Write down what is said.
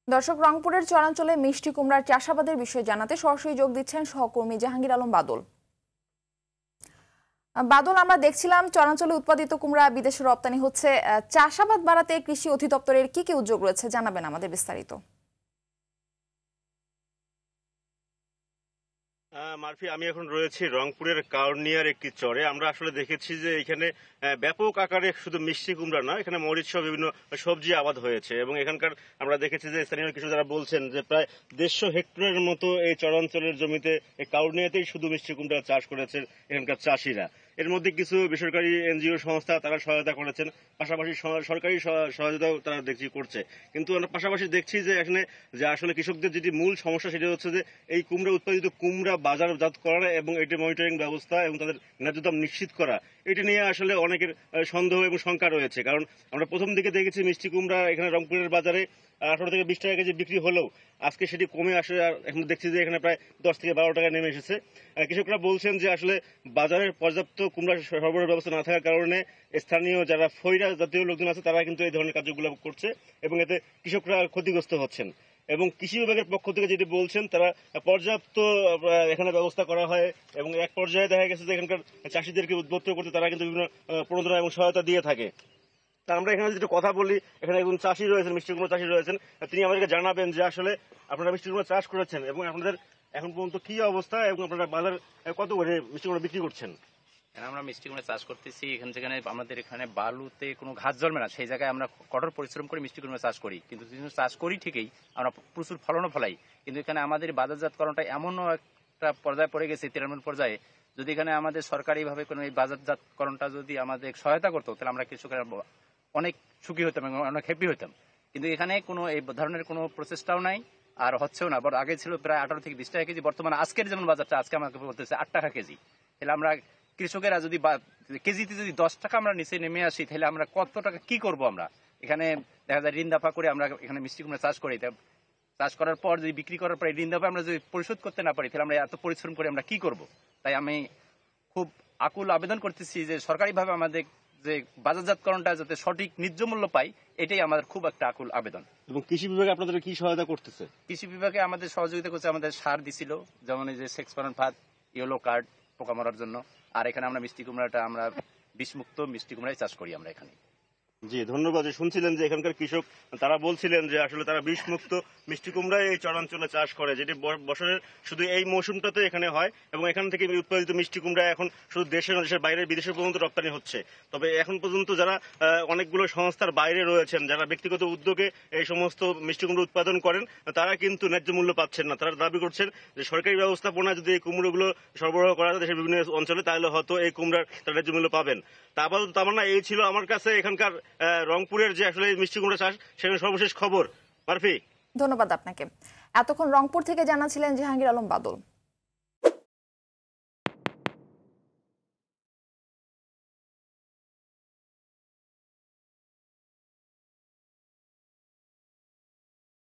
দর্শক, রংপুরের চরাঞ্চলে মিষ্টি কুমড়ার চাষাবাদের বিষয়ে জানাতে সরাসরি যোগ দিচ্ছেন সহকর্মী জাহাঙ্গীর আলম বাদল। বাদল, আমরা দেখছিলাম চরাঞ্চলে উৎপাদিত কুমড়া বিদেশে রপ্তানি হচ্ছে। চাষাবাদ বাড়াতে কৃষি অধিদপ্তরের কি কি উদ্যোগ রয়েছে জানাবেন আমাদের বিস্তারিত। মারফি, আমি এখন রয়েছি রংপুরের কাউনিয়ার একটি চরে। আমরা আসলে দেখেছি যে এখানে ব্যাপক আকারে শুধু মিষ্টি কুমড়া না, এখানে মরিচ সহ বিভিন্ন সবজি আবাদ হয়েছে এবং এখানকার আমরা দেখেছি যে স্থানীয় কৃষক যারা বলছেন যে প্রায় 150 হেক্টরের মতো এই চরাঞ্চলের জমিতে এই কাউনিয়াতেই শুধু মিষ্টি কুমড়া চাষ করেছে এখানকার চাষিরা। এর মধ্যে কিছু বেসরকারি এনজিও সংস্থা তারা সহায়তা করেছেন, পাশাপাশি সরকারি সহায়তাও তারা দেখছি করছে। কিন্তু আমরা পাশাপাশি দেখছি যে এখানে যে আসলে কৃষকদের যেটি মূল সমস্যা সেটা হচ্ছে যে এই কুমড়া উৎপাদিত কুমড়া বাজারজাত করা এবং এটি মনিটরিং ব্যবস্থা এবং তাদের ন্যায্য দাম নিশ্চিত করা, এটি নিয়ে আসলে অনেকের সন্দেহ এবং শঙ্কা রয়েছে। কারণ আমরা প্রথম দিকে দেখেছি মিষ্টি কুমড়া এখানে রংপুরের বাজারে 18 থেকে 20 টাকা কেজি বিক্রি হলেও আজকে সেটি কমে আসে। আর এখন দেখছি যে এখানে প্রায় 10 থেকে 12 টাকা নেমে এসেছে। কৃষকরা বলছেন যে আসলে বাজারের পর্যাপ্ত কুমড়া সরবরাহের ব্যবস্থা না থাকার কারণে স্থানীয় যারা ফৈরা জাতীয় লোকজন আছে তারা কিন্তু এই ধরনের কার্যগুলো করছে এবং এতে কৃষকরা ক্ষতিগ্রস্ত হচ্ছেন। এবং কৃষি বিভাগের পক্ষ থেকে যেটি বলছেন তারা পর্যাপ্ত এখানে ব্যবস্থা করা হয় এবং এক পর্যায়ে দেখা গেছে যে এখানকার চাষিদেরকে উদ্বুদ্ধ করতে তারা কিন্তু বিভিন্ন প্রণোদনা এবং সহায়তা দিয়ে থাকে। তা আমরা এখানে যেটা কথা বলি, এখানে একজন চাষি রয়েছেন, মিষ্টি কুমড়া চাষি রয়েছেন, তিনি আমাদেরকে জানাবেন যে আসলে আপনারা মিষ্টি কুমড়া চাষ করেছেন এবং আপনাদের এখন পর্যন্ত কি অবস্থা এবং আপনারা বাজার কত করে মিষ্টি কুমড়া বিক্রি করছেন। আমরা মিষ্টি কুমড়া চাষ করতেছি এখানে, যেখানে আমাদের এখানে বালুতে কোনো ঘাস জন্মে না, সেই জায়গায় আমরা কঠোর পরিশ্রম করে মিষ্টি কুমড়া চাষ করি। কিন্তু চাষ করি ঠিকই, আমরা প্রচুর ফলনও ফলাই, কিন্তু এখানে আমাদের বাজারজাতকরণটা এমনও একটা পর্যায়ে পড়ে গেছে, তৃণমূল পর্যায়ে। যদি এখানে আমাদের সরকারিভাবে কোনো এই বাজারজাতকরণটা যদি আমাদের সহায়তা করতো তাহলে আমরা কৃষকেরা অনেক সুখী হতাম এবং অনেক হ্যাপি হতাম। কিন্তু এখানে কোনো এই ধরনের কোনো প্রচেষ্টাও নাই আর হচ্ছেও না। আগে ছিল প্রায় 18 থেকে 20 টাকা কেজি, বর্তমানে আজকের যেমন বাজারটা আজকে আমাকে বলতেছে 8 টাকা কেজি। তাহলে আমরা কৃষকেরা যদি কেজিতে যদি 10 টাকা আমরা নিচে নেমে আসি তাহলে আমরা কত টাকা কি করব। আমরা এখানে দেখা যায় ঋণ দাফা করে আমরা এখানে মিষ্টি কুমড়া চাষ করি, চাষ করার পর যদি বিক্রি করার পর ঋণ দাফা আমরা যদি পরিশোধ করতে না পারি তাহলে আমরা এত পরিশ্রম করে আমরা কি করব। তাই আমি খুব আকুল আবেদন করতেছি যে সরকারিভাবে আমাদের যে বাজারজাতকরণটা যাতে সঠিক ন্যায্য মূল্য পাই, এটাই আমাদের খুব একটা আকুল আবেদন। এবং কৃষি বিভাগে আপনাদের কি সহায়তা করতেছে? কৃষি বিভাগে আমাদের সহযোগিতা করছে, আমাদের সার দিছিল, যেমন এই যে সেক্সপারন ফাঁদ, ইয়েলো কার্ড পোকা মারার জন্য। আর এখানে আমরা মিষ্টি কুমড়াটা আমরা বিষমুক্ত মিষ্টি কুমড়াই চাষ করি আমরা এখানে। জি, ধন্যবাদ। শুনছিলেন যে এখানকার কৃষক তারা বলছিলেন যে আসলে তারা বিষমুক্ত মিষ্টি কুমড়া এই চরাঞ্চলে চাষ করে, যেটি বছরের শুধু এই মৌসুমটাতে এখানে হয় এবং এখান থেকে উৎপাদিত মিষ্টি কুমড়া এখন শুধু দেশের বাইরে বিদেশে পর্যন্ত রপ্তানি হচ্ছে। তবে এখন পর্যন্ত যারা অনেকগুলো সংস্থার বাইরে রয়েছেন, যারা ব্যক্তিগত উদ্যোগে এই সমস্ত মিষ্টি কুমড়া উৎপাদন করেন, তারা কিন্তু ন্যায্য মূল্য পাচ্ছেন না। তারা দাবি করছেন যে সরকারি ব্যবস্থাপনা যদি এই কুমড়োগুলো সরবরাহ করা যায় দেশের বিভিন্ন অঞ্চলে তাহলে হয়তো এই কুমড়ার তারা ন্যায্য মূল্য পাবেন। তা আপাতত তার মানে এই ছিল আমার কাছে এখানকার রংপুরের যে আসলে মিষ্টি কুমড়া চাষ সেখানে সর্বশেষ খবর। মারফি, ধন্যবাদ আপনাকে। এতক্ষণ রংপুর থেকে জানাছিলেন জাহাঙ্গীর আলম বাদল।